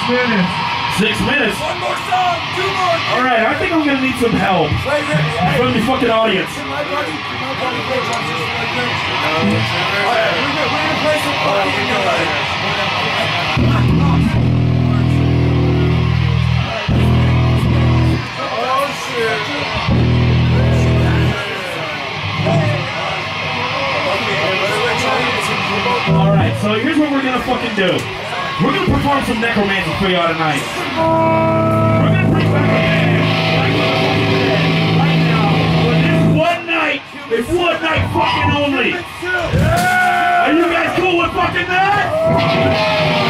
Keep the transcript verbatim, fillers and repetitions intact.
minutes. Six minutes? One more song, two more. Alright, I think I'm gonna need some help Wait, wait, hey. from the fucking audience. Can my buddy, can my buddy play drums just like this? Alright, we're gonna, we're gonna play some fucking oh shit. Alright, so here's what we're gonna fucking do. We're gonna perform some necromancy for y'all tonight. We're gonna bring back a band right now. For this one night, it's one night fucking only. Are you guys cool with fucking that?